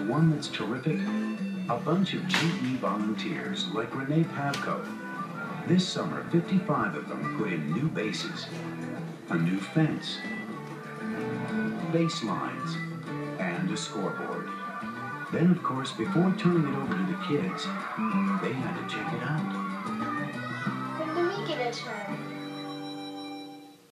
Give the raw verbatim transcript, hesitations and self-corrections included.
one that's terrific? A bunch of G E volunteers like Renee Pavko. This summer, fifty-five of them put in new bases, a new fence, baselines, and a scoreboard. Then, of course, before turning it over to the kids, they had to check it out. When do we get a turn?